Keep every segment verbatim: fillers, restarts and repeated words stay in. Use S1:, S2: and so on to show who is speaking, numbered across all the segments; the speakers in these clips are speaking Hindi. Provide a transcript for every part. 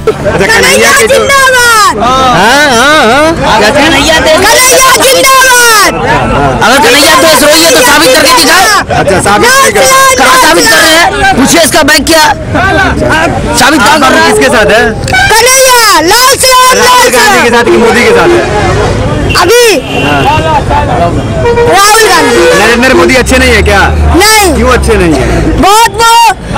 S1: कन्हैया जिंदाबाद। हाँ हाँ हाँ कन्हैया जिंदाबाद। अगर कन्हैया देश रोई है तो साबित करके दिखाओ। अच्छा साबित कहाँ साबित कर रहे हैं? पूछिए इसका बैंक क्या साबित कहाँ कर रहा है? किसके साथ है? कन्हैया लाल से राहुल गांधी के साथ कि मोदी के साथ है? अभी राहुल गांधी। नरेंद्र मोदी अच्छे नहीं है क्या? नहीं। क्यों अच्छे नहीं है? बहुत वो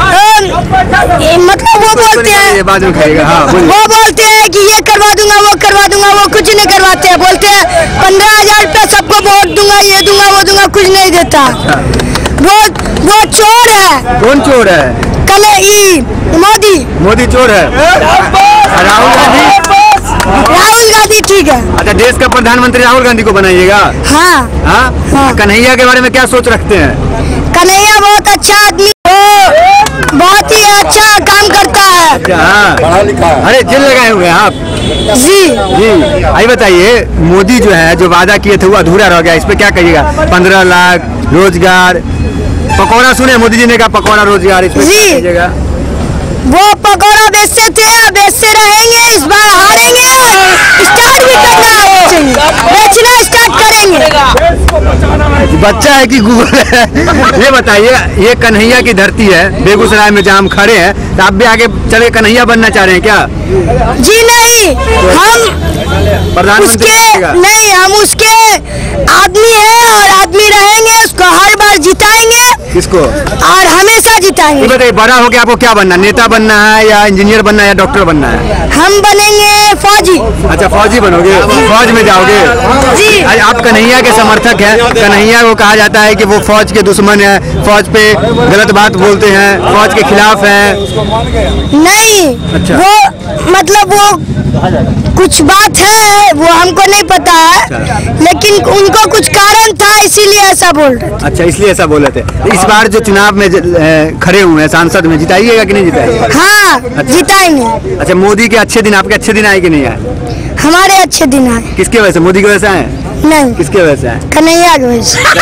S1: मतलब वो बोलते हैं ये बाद में खाएगा। हाँ वो बोलते हैं कि ये करवा दूंगा वो करवा दूंगा, वो कुछ नहीं करवाते हैं। बोलते हैं पंद्रह हजार रुपया सबको वोट दूंगा, ये दूंगा वो दूंगा, कुछ नहीं देता। वो वो चोर है। कौन चोर है? कल मोदी मोदी चोर है। राहुल गांधी राहुल गांधी ठीक है। अच्छा देश का प्रधानमंत्री राहुल गांधी को बनाइएगा? हाँ हाँ, हाँ। कन्हैया के बारे में क्या सोच रखते हैं? कन्हैया बहुत अच्छा आदमी हो, बहुत ही अच्छा काम करता है। अच्छा हाँ पढ़ा लिखा। अरे जेल लगाए हुए हैं आप? जी जी। आइए बताइए मोदी जो है जो वादा किए थे वो अधूरा रह गया, इस पे क्या कहिएगा? पंद्रह लाख रोजगार, पकौड़ा सुने मोदी जी ने कहा पकौड़ा रोजगार, इस पे क्या कहिएगा? वो पकौड़ा बेचते थे, बेचते रहेंगे, इस बार हारेंगे, स्टार्ट भी करना बेचना स्टार्ट करेंगे। बच्चा है कि गूगल है? ये बताइए ये कन्हैया की धरती है, बेगूसराय में जहाँ हम खड़े हैं, तो आप भी आगे चले कन्हैया बनना चाह रहे हैं क्या? जी नहीं, हम प्रधानमंत्री नहीं, हम उसके आदमी हैं और आदमी रहेंगे, उसको हर बार जिताएंगे। किसको? और हमेशा जिताएंगे। बताइए बड़ा होके आपको क्या बनना, नेता बनना है या इंजीनियर बनना है या डॉक्टर बनना है? हम बनेंगे फौजी। अच्छा फौजी बनोगे, फौज में जाओगे? जी। आप कन्हैया के समर्थक हैं, कन्हैया को कहा जाता है कि वो फौज के दुश्मन है, फौज पे गलत बात बोलते हैं, फौज के खिलाफ है। नहीं अच्छा। वो मतलब वो कुछ बात है वो हमको नहीं पता है, लेकिन उनको कुछ कारण था इसीलिए ऐसा बोल रहे थे। अच्छा इसलिए ऐसा बोले थे। इस बार जो चुनाव में खड़े हुए हैं सांसद में, जिताइएगा कि नहीं जिताइएगा? हाँ अच्छा। जिताएंगे। अच्छा मोदी के अच्छे दिन, आपके अच्छे दिन आए कि नहीं आए? हमारे अच्छे दिन आए। किसके वजह से? मोदी की वजह से आए? नहीं। किसके वजह से आए? कन्हैया की वजह से।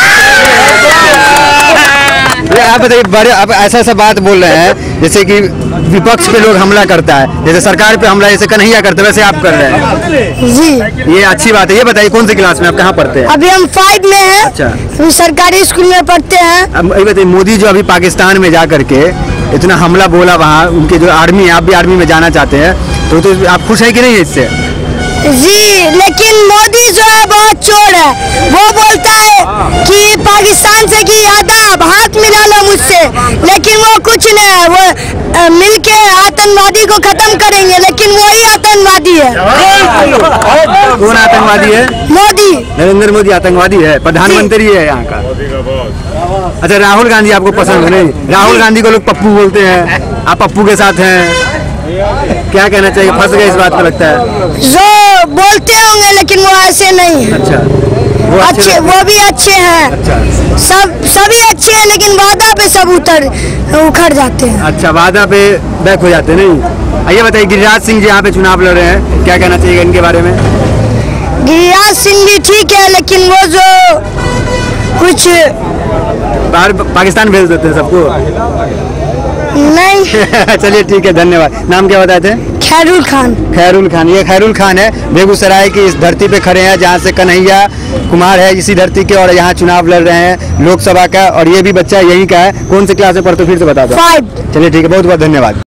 S1: आप बताइए बड़े आप ऐसा ऐसा बात बोल रहे हैं जैसे कि विपक्ष पे लोग हमला करता है, जैसे सरकार पे हमला जैसे कन्हैया करते वैसे आप कर रहे हैं। जी ये अच्छी बात है। ये बताइए कौन सी क्लास में आप कहाँ पढ़ते हैं? अभी हम फाइव में हैं। अच्छा हम सरकारी स्कूल में पढ़ते हैं। अब ये बताइए मोदी जो अभी पाकिस्तान में जा करके इतना हमला बोला, वहाँ उनके जो आर्मी है, आप भी आर्मी में जाना चाहते हैं, तो, तो आप खुश है कि नहीं इससे? जी लेकिन मोदी जो है बहुत चोर है। वो बोलता है कि पाकिस्तान से की यादव हाथ मिला लो मुझसे, लेकिन वो कुछ नहीं है। वो मिलके आतंकवादी को खत्म करेंगे, लेकिन वही आतंकवादी है। कौन आतंकवादी है? मोदी। नरेंद्र मोदी आतंकवादी है, प्रधानमंत्री है यहाँ का। अच्छा राहुल गांधी आपको पसंद नहीं? राहुल गांधी को लोग पप्पू बोलते हैं, आप पप्पू के साथ हैं, क्या कहना चाहिए? फंस गए इस बात पे लगता है। जो बोलते होंगे लेकिन वो ऐसे नहीं है। अच्छा वो अच्छे, अच्छे वो भी अच्छे हैं। अच्छा सब सभी अच्छे हैं, लेकिन वादा पे सब उतर उखड़ जाते हैं। अच्छा वादा पे बैक हो जाते हैं। नहीं आइए बताइए गिरिराज सिंह जी यहाँ पे चुनाव लड़ रहे हैं, क्या कहना चाहिए इनके बारे में? गिरिराज सिंह जी ठीक है, लेकिन वो जो कुछ बाहर पाकिस्तान भेज देते हैं सबको। नहीं चलिए ठीक है धन्यवाद। नाम क्या बताए थे? खैरुल खान। खैरुल खान, ये खैरुल खान है, बेगूसराय की इस धरती पे खड़े हैं जहाँ से कन्हैया कुमार है इसी धरती के, और यहाँ चुनाव लड़ रहे हैं लोकसभा का, और ये भी बच्चा यही का है। कौन सी क्लास में पढ़ते फिर से बता दो? फाइव। चलिए ठीक है बहुत बहुत धन्यवाद।